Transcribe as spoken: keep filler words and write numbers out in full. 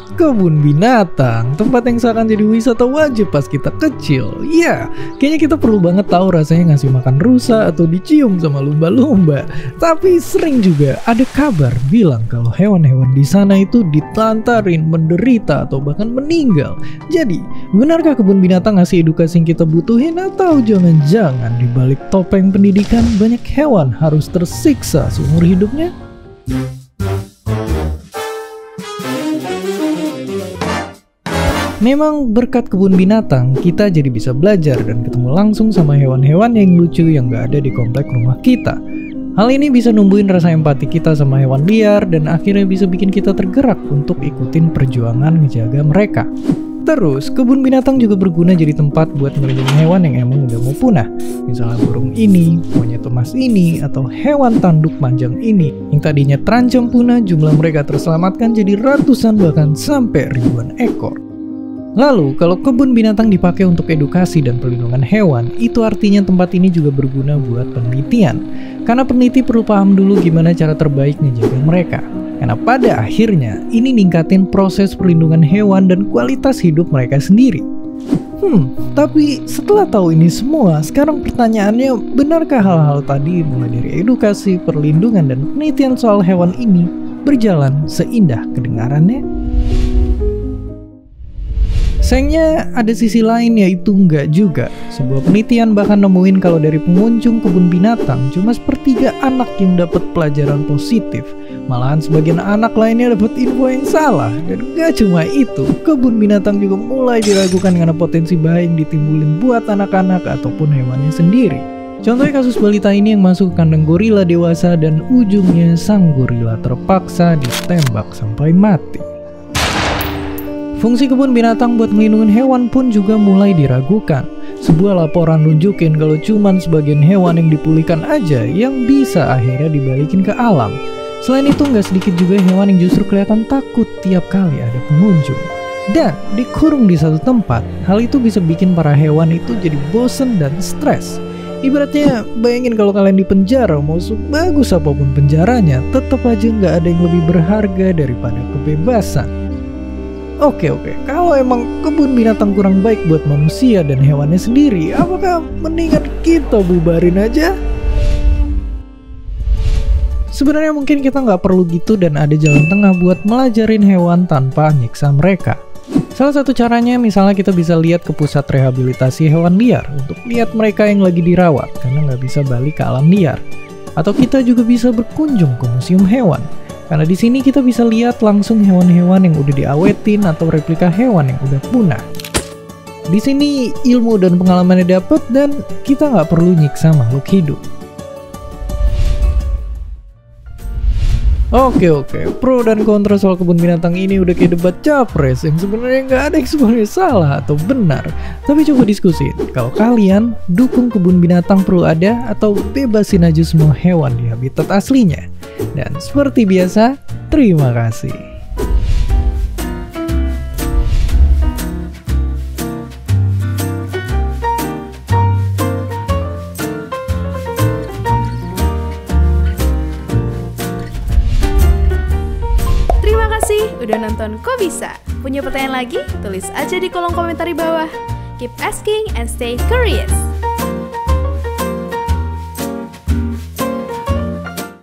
Kebun binatang, tempat yang seakan jadi wisata wajib pas kita kecil. Ya, kayaknya kita perlu banget tahu rasanya ngasih makan rusa atau dicium sama lumba-lumba. Tapi sering juga ada kabar bilang kalau hewan-hewan di sana itu ditelantarin, menderita, atau bahkan meninggal. Jadi, benarkah kebun binatang ngasih edukasi yang kita butuhin, atau jangan-jangan di balik topeng pendidikan banyak hewan harus tersiksa seumur hidupnya? Memang berkat kebun binatang, kita jadi bisa belajar dan ketemu langsung sama hewan-hewan yang lucu yang gak ada di komplek rumah kita. Hal ini bisa numbuhin rasa empati kita sama hewan liar dan akhirnya bisa bikin kita tergerak untuk ikutin perjuangan ngejaga mereka. Terus, kebun binatang juga berguna jadi tempat buat melindungi hewan yang emang udah mau punah. Misalnya burung ini, monyet emas ini, atau hewan tanduk panjang ini. Yang tadinya terancam punah, jumlah mereka terselamatkan jadi ratusan bahkan sampai ribuan ekor. Lalu, kalau kebun binatang dipakai untuk edukasi dan perlindungan hewan, itu artinya tempat ini juga berguna buat penelitian. Karena peneliti perlu paham dulu gimana cara terbaik ngejaga mereka. Karena pada akhirnya, ini ningkatin proses perlindungan hewan dan kualitas hidup mereka sendiri. Hmm, tapi setelah tahu ini semua, sekarang pertanyaannya, benarkah hal-hal tadi mulai dari edukasi, perlindungan, dan penelitian soal hewan ini berjalan seindah kedengarannya? Sayangnya ada sisi lain, yaitu enggak juga. Sebuah penelitian bahkan nemuin kalau dari pengunjung kebun binatang cuma sepertiga anak yang dapat pelajaran positif. Malahan sebagian anak lainnya dapat info yang salah. Dan gak cuma itu, kebun binatang juga mulai diragukan karena potensi bahaya yang ditimbulin buat anak-anak ataupun hewannya sendiri. Contohnya kasus balita ini yang masuk ke kandang gorila dewasa dan ujungnya sang gorila terpaksa ditembak sampai mati. Fungsi kebun binatang buat melindungi hewan pun juga mulai diragukan. Sebuah laporan nunjukin kalau cuman sebagian hewan yang dipulihkan aja yang bisa akhirnya dibalikin ke alam. Selain itu nggak sedikit juga hewan yang justru kelihatan takut tiap kali ada pengunjung. Dan dikurung di satu tempat, hal itu bisa bikin para hewan itu jadi bosen dan stres. Ibaratnya bayangin kalau kalian di penjara, mau sebagus apapun penjaranya, tetap aja nggak ada yang lebih berharga daripada kebebasan. Oke oke, kalau emang kebun binatang kurang baik buat manusia dan hewannya sendiri, apakah mendingan kita bubarin aja? Sebenarnya mungkin kita nggak perlu gitu dan ada jalan tengah buat melajarin hewan tanpa nyiksa mereka. Salah satu caranya misalnya kita bisa lihat ke pusat rehabilitasi hewan liar untuk lihat mereka yang lagi dirawat karena nggak bisa balik ke alam liar. Atau kita juga bisa berkunjung ke museum hewan. Karena di sini kita bisa lihat langsung hewan-hewan yang udah diawetin atau replika hewan yang udah punah. Di sini ilmu dan pengalamannya dapet dan kita nggak perlu nyiksa makhluk hidup. Oke oke, pro dan kontra soal kebun binatang ini udah kayak debat capres yang sebenarnya nggak ada yang sebenarnya salah atau benar. Tapi coba diskusi, kalau kalian dukung kebun binatang perlu ada atau bebasin aja semua hewan di habitat aslinya. Dan seperti biasa, terima kasih. Terima kasih udah nonton Kok Bisa. Punya pertanyaan lagi? Tulis aja di kolom komentar di bawah. Keep asking and stay curious.